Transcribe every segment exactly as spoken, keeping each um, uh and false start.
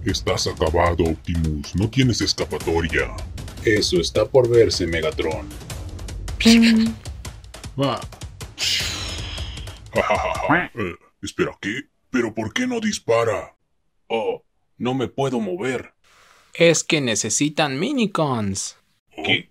Estás acabado, Optimus. No tienes escapatoria. Eso está por verse, Megatron. Ah. eh, espera, ¿qué? ¿Pero por qué no dispara? Oh, no me puedo mover. Es que necesitan minicons. ¿Qué?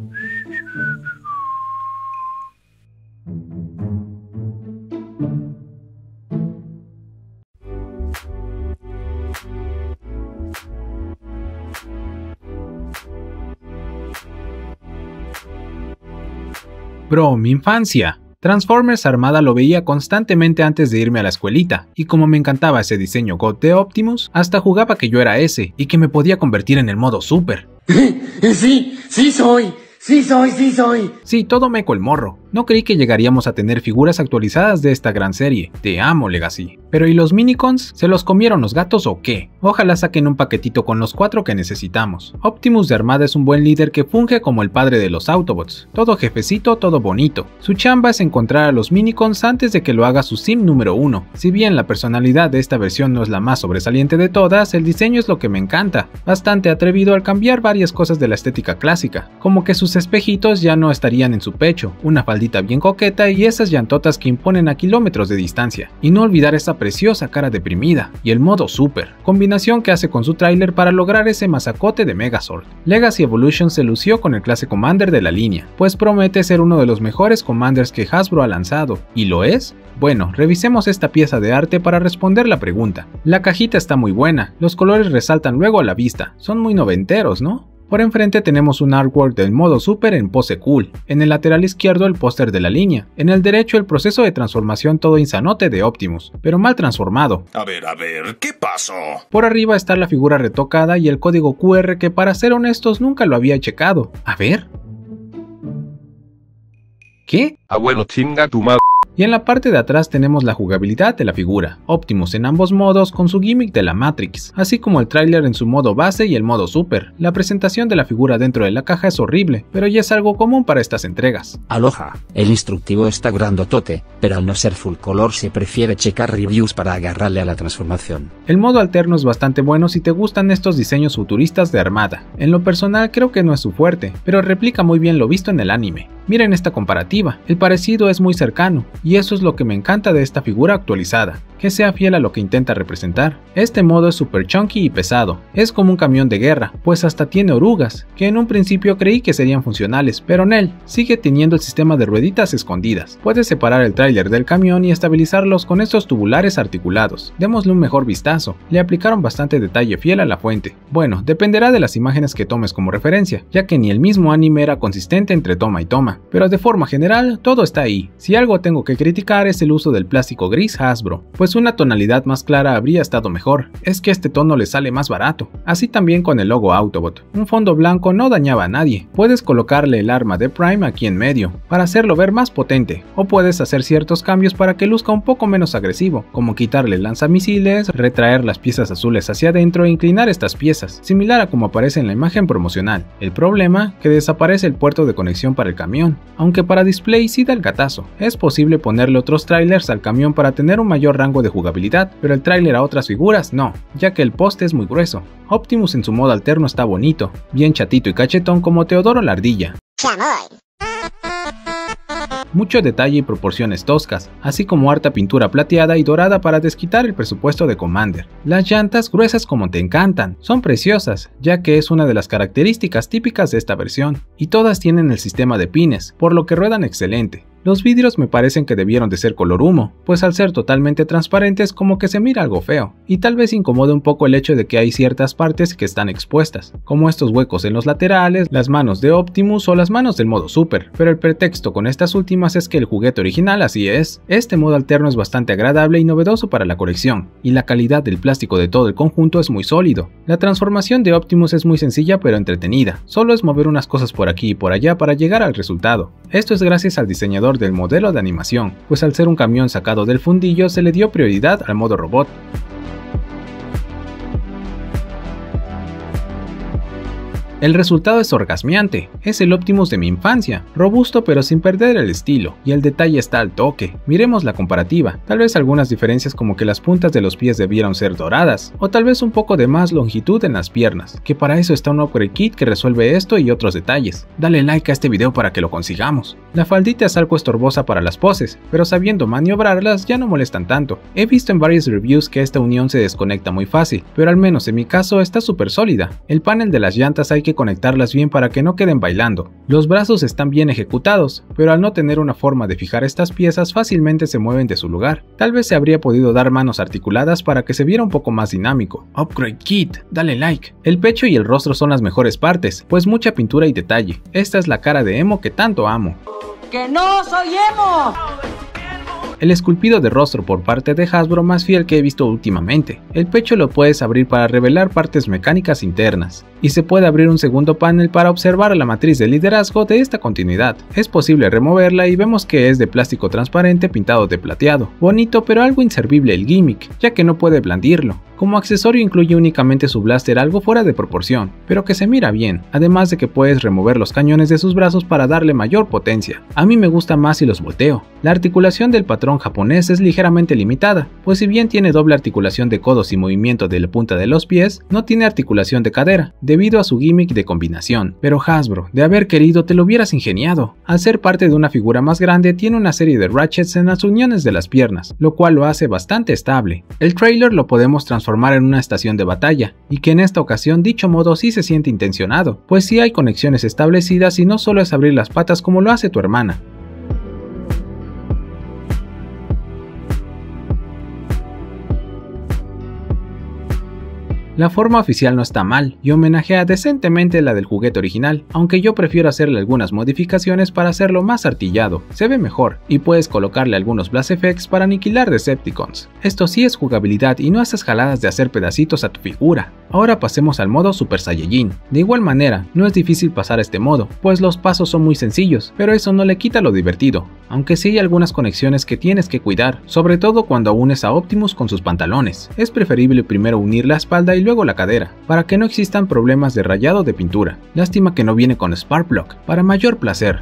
Bro, mi infancia. Transformers Armada lo veía constantemente antes de irme a la escuelita, y como me encantaba ese diseño God de Optimus, hasta jugaba que yo era ese, y que me podía convertir en el modo Super. Sí, sí soy, sí soy, sí soy. Sí, todo meco el morro. No creí que llegaríamos a tener figuras actualizadas de esta gran serie. Te amo, Legacy. Pero ¿y los minicons? ¿Se los comieron los gatos o qué? Ojalá saquen un paquetito con los cuatro que necesitamos. Optimus de Armada es un buen líder que funge como el padre de los Autobots. Todo jefecito, todo bonito. Su chamba es encontrar a los minicons antes de que lo haga su sim número uno. Si bien la personalidad de esta versión no es la más sobresaliente de todas, el diseño es lo que me encanta. Bastante atrevido al cambiar varias cosas de la estética clásica, como que sus espejitos ya no estarían en su pecho, una faldita bien coqueta y esas llantotas que imponen a kilómetros de distancia. Y no olvidar esa preciosa cara deprimida, y el modo Super, combinación que hace con su tráiler para lograr ese masacote de Megazord. Legacy Evolution se lució con el clase Commander de la línea, pues promete ser uno de los mejores Commanders que Hasbro ha lanzado. ¿Y lo es? Bueno, revisemos esta pieza de arte para responder la pregunta. La cajita está muy buena, los colores resaltan luego a la vista, son muy noventeros, ¿no? Por enfrente tenemos un artwork del modo Super en pose cool, en el lateral izquierdo el póster de la línea, en el derecho el proceso de transformación todo insanote de Optimus, pero mal transformado. A ver, a ver, ¿qué pasó? Por arriba está la figura retocada y el código Q R que para ser honestos nunca lo había checado. A ver... ¿Qué? Abuelo, chinga tu madre. Y en la parte de atrás tenemos la jugabilidad de la figura, Optimus en ambos modos con su gimmick de la Matrix, así como el tráiler en su modo base y el modo Super. La presentación de la figura dentro de la caja es horrible, pero ya es algo común para estas entregas. Aloha, el instructivo está grandotote, pero al no ser full color se prefiere checar reviews para agarrarle a la transformación. El modo alterno es bastante bueno si te gustan estos diseños futuristas de Armada. En lo personal creo que no es su fuerte, pero replica muy bien lo visto en el anime. Miren esta comparativa, el parecido es muy cercano, y eso es lo que me encanta de esta figura actualizada, que sea fiel a lo que intenta representar. Este modo es super chunky y pesado, es como un camión de guerra, pues hasta tiene orugas, que en un principio creí que serían funcionales, pero Nel sigue teniendo el sistema de rueditas escondidas. Puedes separar el tráiler del camión y estabilizarlos con estos tubulares articulados. Démosle un mejor vistazo, le aplicaron bastante detalle fiel a la fuente. Bueno, dependerá de las imágenes que tomes como referencia, ya que ni el mismo anime era consistente entre toma y toma, pero de forma general todo está ahí. Si algo tengo que criticar es el uso del plástico gris Hasbro, pues una tonalidad más clara habría estado mejor, es que este tono le sale más barato. Así también con el logo Autobot, un fondo blanco no dañaba a nadie. Puedes colocarle el arma de Prime aquí en medio, para hacerlo ver más potente, o puedes hacer ciertos cambios para que luzca un poco menos agresivo, como quitarle lanzamisiles, retraer las piezas azules hacia adentro e inclinar estas piezas, similar a como aparece en la imagen promocional. El problema, que desaparece el puerto de conexión para el camión, aunque para display sí da el gatazo. Es posible ponerle otros trailers al camión para tener un mayor rango de jugabilidad, pero el trailer a otras figuras no, ya que el poste es muy grueso. Optimus en su modo alterno está bonito, bien chatito y cachetón como Teodoro la ardilla. Mucho detalle y proporciones toscas, así como harta pintura plateada y dorada para desquitar el presupuesto de Commander. Las llantas gruesas como te encantan, son preciosas, ya que es una de las características típicas de esta versión, y todas tienen el sistema de pines, por lo que ruedan excelente. Los vidrios me parecen que debieron de ser color humo, pues al ser totalmente transparentes como que se mira algo feo, y tal vez incomode un poco el hecho de que hay ciertas partes que están expuestas, como estos huecos en los laterales, las manos de Optimus o las manos del modo Super, pero el pretexto con estas últimas es que el juguete original así es. Este modo alterno es bastante agradable y novedoso para la colección, y la calidad del plástico de todo el conjunto es muy sólido. La transformación de Optimus es muy sencilla pero entretenida, solo es mover unas cosas por aquí y por allá para llegar al resultado. Esto es gracias al diseñador del modelo de animación, pues al ser un camión sacado del fundillo se le dio prioridad al modo robot. El resultado es orgasmeante, es el Optimus de mi infancia, robusto pero sin perder el estilo, y el detalle está al toque. Miremos la comparativa, tal vez algunas diferencias como que las puntas de los pies debieron ser doradas, o tal vez un poco de más longitud en las piernas, que para eso está un upgrade kit que resuelve esto y otros detalles. Dale like a este video para que lo consigamos. La faldita es algo estorbosa para las poses, pero sabiendo maniobrarlas ya no molestan tanto. He visto en varias reviews que esta unión se desconecta muy fácil, pero al menos en mi caso está súper sólida. El panel de las llantas hay que conectarlas bien para que no queden bailando. Los brazos están bien ejecutados, pero al no tener una forma de fijar estas piezas fácilmente se mueven de su lugar. Tal vez se habría podido dar manos articuladas para que se viera un poco más dinámico. Upgrade kit, dale like. El pecho y el rostro son las mejores partes, pues mucha pintura y detalle. Esta es la cara de emo que tanto amo. ¡Que no soy emo! El esculpido de rostro por parte de Hasbro más fiel que he visto últimamente. El pecho lo puedes abrir para revelar partes mecánicas internas, y se puede abrir un segundo panel para observar la matriz de liderazgo de esta continuidad. Es posible removerla y vemos que es de plástico transparente pintado de plateado. Bonito pero algo inservible el gimmick, ya que no puede blandirlo. Como accesorio incluye únicamente su blaster algo fuera de proporción, pero que se mira bien, además de que puedes remover los cañones de sus brazos para darle mayor potencia. A mí me gusta más si los volteo. La articulación del patrón japonés es ligeramente limitada, pues si bien tiene doble articulación de codos y movimiento de la punta de los pies, no tiene articulación de cadera, debido a su gimmick de combinación. Pero Hasbro, de haber querido te lo hubieras ingeniado. Al ser parte de una figura más grande tiene una serie de ratchets en las uniones de las piernas, lo cual lo hace bastante estable. El trailer lo podemos transformar en una estación de batalla, y que en esta ocasión dicho modo sí se siente intencionado, pues sí hay conexiones establecidas y no solo es abrir las patas como lo hace tu hermana. La forma oficial no está mal y homenajea decentemente la del juguete original, aunque yo prefiero hacerle algunas modificaciones para hacerlo más artillado, se ve mejor, y puedes colocarle algunos blast effects para aniquilar Decepticons. Esto sí es jugabilidad y no esas jaladas de hacer pedacitos a tu figura. Ahora pasemos al modo Super Saiyajin. De igual manera, no es difícil pasar este modo, pues los pasos son muy sencillos, pero eso no le quita lo divertido, aunque sí hay algunas conexiones que tienes que cuidar, sobre todo cuando unes a Optimus con sus pantalones. Es preferible primero unir la espalda y luego la cadera, para que no existan problemas de rayado de pintura. Lástima que no viene con Sparkplug, para mayor placer.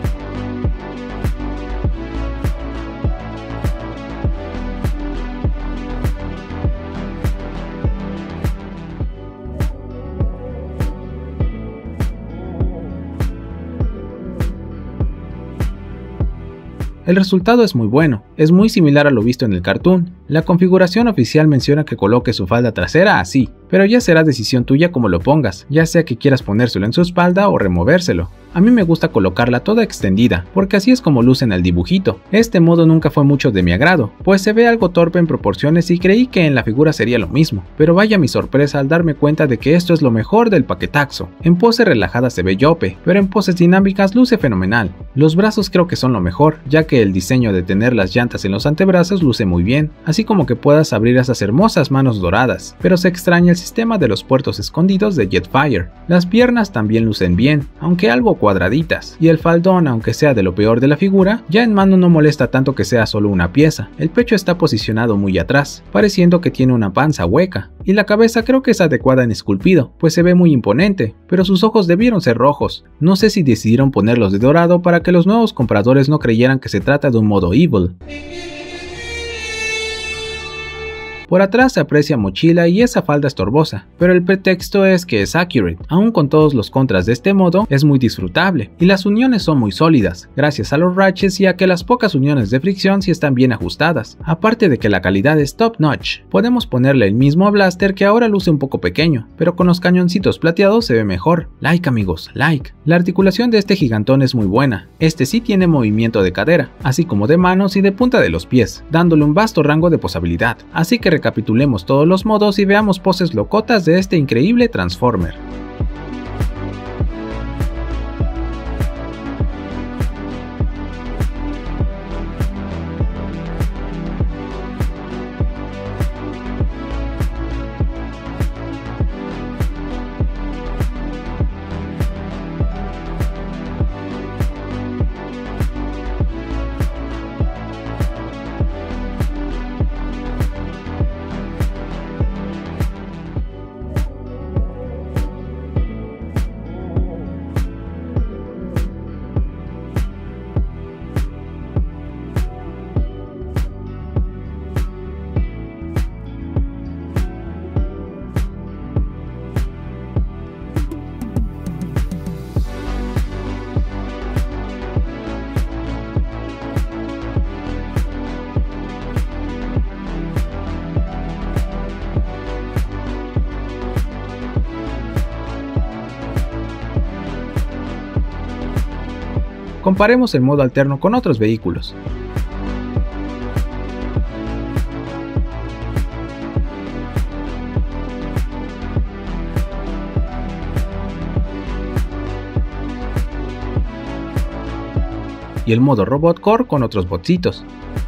El resultado es muy bueno, es muy similar a lo visto en el cartoon. La configuración oficial menciona que coloque su falda trasera así, pero ya será decisión tuya como lo pongas, ya sea que quieras ponérselo en su espalda o removérselo. A mí me gusta colocarla toda extendida, porque así es como luce en el dibujito. Este modo nunca fue mucho de mi agrado, pues se ve algo torpe en proporciones y creí que en la figura sería lo mismo, pero vaya mi sorpresa al darme cuenta de que esto es lo mejor del paquetaxo. En pose relajada se ve yope, pero en poses dinámicas luce fenomenal. Los brazos creo que son lo mejor, ya que el diseño de tener las llantas en los antebrazos luce muy bien, así como que puedas abrir esas hermosas manos doradas, pero se extraña el sistema de los puertos escondidos de Jetfire. Las piernas también lucen bien, aunque algo cuadraditas, y el faldón, aunque sea de lo peor de la figura, ya en mano no molesta tanto que sea solo una pieza. El pecho está posicionado muy atrás, pareciendo que tiene una panza hueca, y la cabeza creo que es adecuada en esculpido, pues se ve muy imponente, pero sus ojos debieron ser rojos. No sé si decidieron ponerlos de dorado para que los nuevos compradores no creyeran que se trata de un modo evil. Por atrás se aprecia mochila y esa falda estorbosa, pero el pretexto es que es accurate. Aún con todos los contras de este modo, es muy disfrutable, y las uniones son muy sólidas, gracias a los ratchets y a que las pocas uniones de fricción sí están bien ajustadas, aparte de que la calidad es top notch. Podemos ponerle el mismo blaster que ahora luce un poco pequeño, pero con los cañoncitos plateados se ve mejor. Like amigos, like. La articulación de este gigantón es muy buena, este sí tiene movimiento de cadera, así como de manos y de punta de los pies, dándole un vasto rango de posabilidad, así que recapitulemos todos los modos y veamos poses locotas de este increíble Transformer. Comparemos el modo alterno con otros vehículos. Y el modo Robot Core con otros botsitos.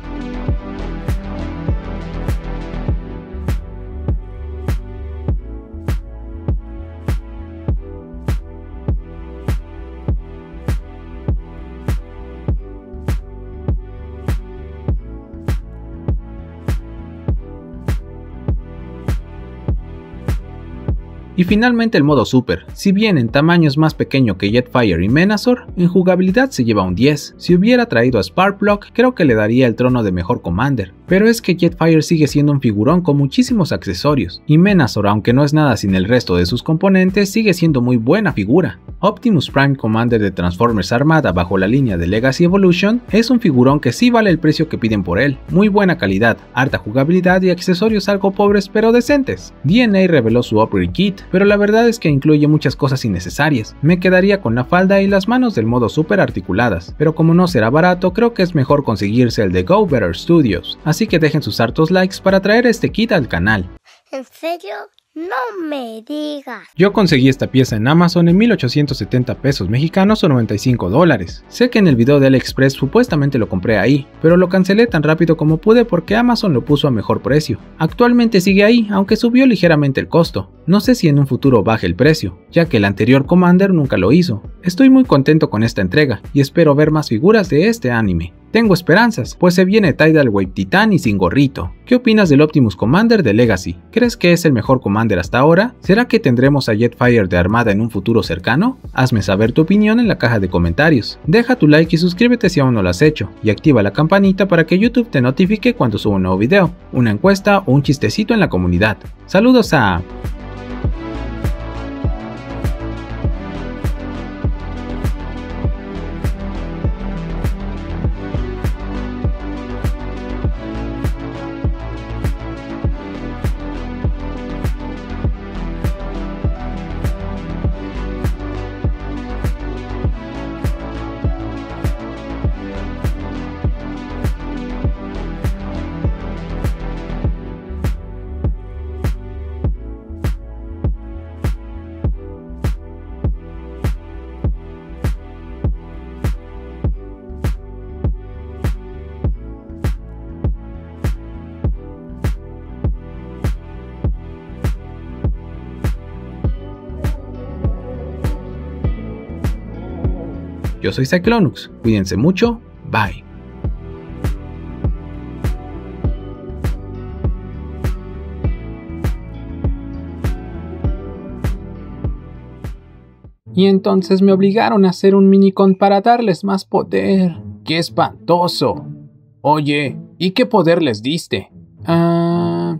Y finalmente el modo Super. Si bien en tamaño es más pequeño que Jetfire y Menazor, en jugabilidad se lleva un diez. Si hubiera traído a Sparkplug, creo que le daría el trono de mejor Commander. Pero es que Jetfire sigue siendo un figurón con muchísimos accesorios, y Menazor, aunque no es nada sin el resto de sus componentes, sigue siendo muy buena figura. Optimus Prime Commander de Transformers Armada bajo la línea de Legacy Evolution es un figurón que sí vale el precio que piden por él, muy buena calidad, harta jugabilidad y accesorios algo pobres pero decentes. D N A reveló su Upgrade Kit, pero la verdad es que incluye muchas cosas innecesarias. Me quedaría con la falda y las manos del modo super articuladas, pero como no será barato, creo que es mejor conseguirse el de Go Better Studios, así que dejen sus hartos likes para traer este kit al canal. ¿En serio? No me digas. Yo conseguí esta pieza en Amazon en mil ochocientos setenta pesos mexicanos o noventa y cinco dólares. Sé que en el video de AliExpress supuestamente lo compré ahí, pero lo cancelé tan rápido como pude porque Amazon lo puso a mejor precio. Actualmente sigue ahí, aunque subió ligeramente el costo. No sé si en un futuro baje el precio, ya que el anterior Commander nunca lo hizo. Estoy muy contento con esta entrega y espero ver más figuras de este anime. Tengo esperanzas, pues se viene Tidal Wave Titan y sin gorrito. ¿Qué opinas del Optimus Commander de Legacy? ¿Crees que es el mejor Commander hasta ahora? ¿Será que tendremos a Jetfire de Armada en un futuro cercano? Hazme saber tu opinión en la caja de comentarios. Deja tu like y suscríbete si aún no lo has hecho, y activa la campanita para que YouTube te notifique cuando suba un nuevo video, una encuesta o un chistecito en la comunidad. Saludos a... Yo soy Cyclonux, cuídense mucho, bye. Y entonces me obligaron a hacer un minicon para darles más poder. ¡Qué espantoso! Oye, ¿y qué poder les diste? Ah...